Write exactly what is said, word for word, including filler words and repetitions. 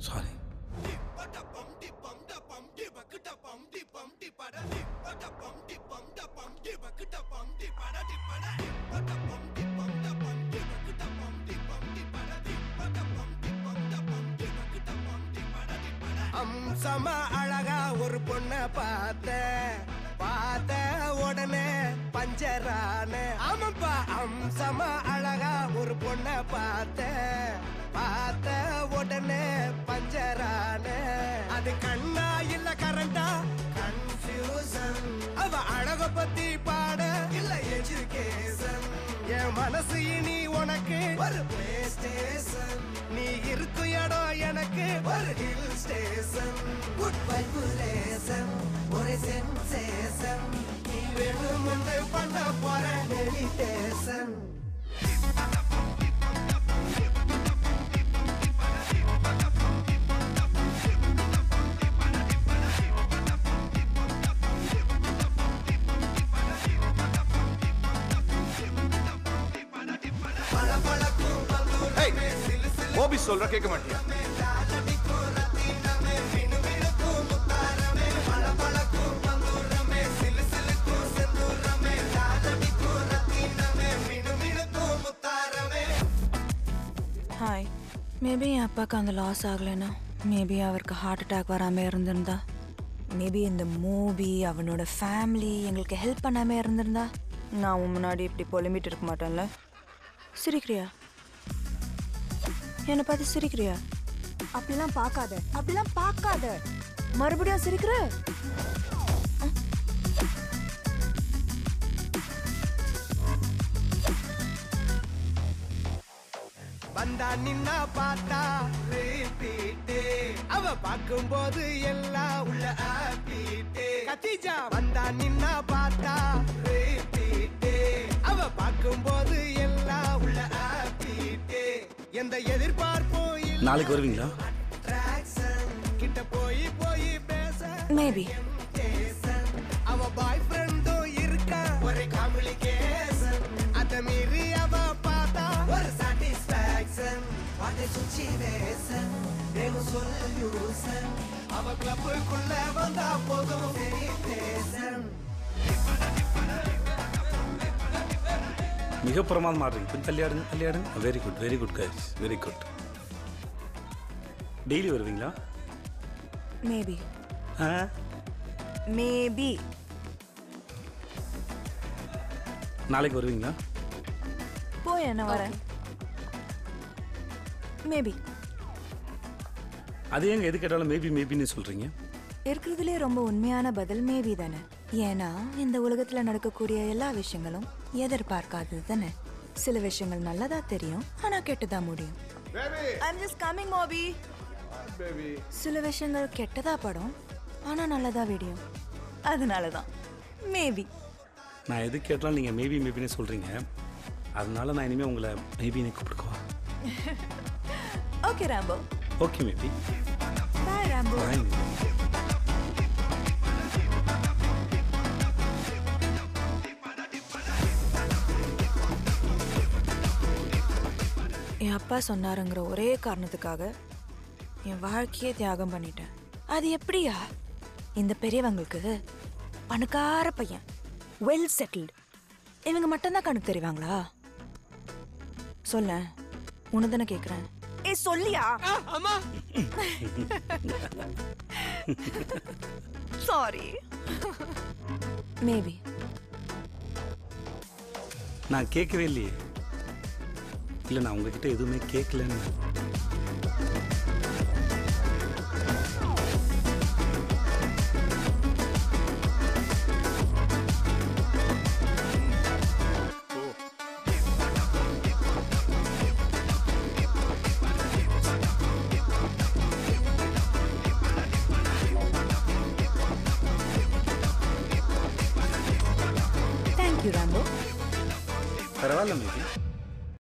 Sorry. அம்சமா அழகா ஒரு பொண்ண பார்த்த பார்த்த உடனே பஞ்சரான. ஆமாப்பா, அம்சமா அழகா ஒரு பொண்ண பார்த்த பார்த்த உடனே பஞ்சரான. அது கண்ணா இல்ல கரண்டா கன்ஃபியூசன். அவ அழக பத்தி பாட இல்ல எஜுகேஷன். என் மனசு இனி உனக்கு ஒரு பிளே ஸ்டேஷன். நீ இருக்கும் இடம் எனக்கு ஒரு ஹில் ஸ்டேஷன். குட் வைபுலேஷன் ஒரு சென்சேஷன். நீ வேணும் என்று பண்ண போற மெடிடேஷன். ஓபி சொல்ற கேட்க மாட்டியா? ஹாய், மேபி என் அப்பாவுக்கு அந்த லாஸ் ஆகலைன்னா, மேபி அவருக்கு ஹார்ட் அட்டாக் வராமல் இருந்திருந்தா, மேபி இந்த மூவி அவனோட ஃபேமிலி எங்களுக்கு ஹெல்ப் பண்ணாமல் இருந்திருந்தா, நான் உன் முன்னாடி இப்படி பொலிமிட்டு இருக்க மாட்டேன்ல. சிரிக்கிறியா? என்னை பார்த்து சிரிக்கிறியா? அப்படிலாம் பார்க்காத, அப்படிலாம் பார்க்காத. மறுபடியும் சிரிக்கிற? வந்தா நின்னா பார்த்தா ரிப்பீட். அவ பார்க்கும்போது எல்லாம் உள்ள ஆப்பிட். கத்திஜா வந்தா நின்னா பார்த்தா ரிப்பீட். அவ பார்க்கும்போது எல்லாம் உள்ள ஆப்பிட். எந்த எதிர்பார்ப்பும் இல்ல. நாளைக்கு வருவீங்களா? கிட்ட போய் போய் பேச மேபி. அவ பாய் ஃப்ரெண்டும் இருக்கா ஒரு காம்ப்ளிகேஷன். அத மீறி அவ பார்த்தா ஒரு சாட்டிஸ்ஃபேக்ஷன். வாட்டை சுச்சி வேசன் வேணும் சொல்யூஷன். அவ கிளப்புக்குள்ள வந்தா போதும் பேசன். மிக பிரமாதமாக ஆடுறீங்க. கொஞ்சம் தள்ளியாடுங்க தள்ளியாடுங்க. Very good very good guys, very good. Daily வருவீங்களா? மேபி. ஆ மேபி. நாளைக்கு வருவீங்களா? போய் என்ன வரேன். மேபி. அது ஏங்க எது கேட்டாலும் மேபி மேபின்னு சொல்கிறீங்க? இருக்கிறதுலே ரொம்ப உண்மையான பதில் மேபி தானே. ஏன்னா இந்த உலகத்தில் நடக்கக்கூடிய எல்லா விஷயங்களும் எதிர்பார்க்காதது தானே. சில விஷயங்கள் நல்லதா தெரியும், ஆனா கெட்டதா முடியும். I'm just coming, Moby. சில விஷயங்கள் கெட்டதா படும், ஆனா நல்லதா விடியும். அதனாலதான் மேபி. நான் எது கேட்டாலும் நீங்கள் மேபி மேபின்னு சொல்கிறீங்க. அதனால நான் இனிமேல் உங்களை மேபின்னு கூப்பிடுக்குவா. Okay Rambo. Okay maybe. Bye Rambo. Bye. என் அப்பா சொன்னாருங்கிற ஒரே காரணத்துக்காக என் வாழ்க்கையே தியாகம் பண்ணிட்டேன். அது எப்படியா? இந்த பெரியவங்களுக்கு பணக்கார பையன், வெல் செட்டில்டு, இவங்க மட்டும்தான் கணக்கு தெரிவாங்களா? சொல்ல, உனதானே கேட்குறேன். ஏ சொல்லியா? அம்மா சாரி. மேபி. நான் கேட்கவே இல்லையே. இல்லை, நான் உங்ககிட்ட எதுவுமே கேட்கலன்னு. Thank you Rambo. பரவாயில்ல மேபி.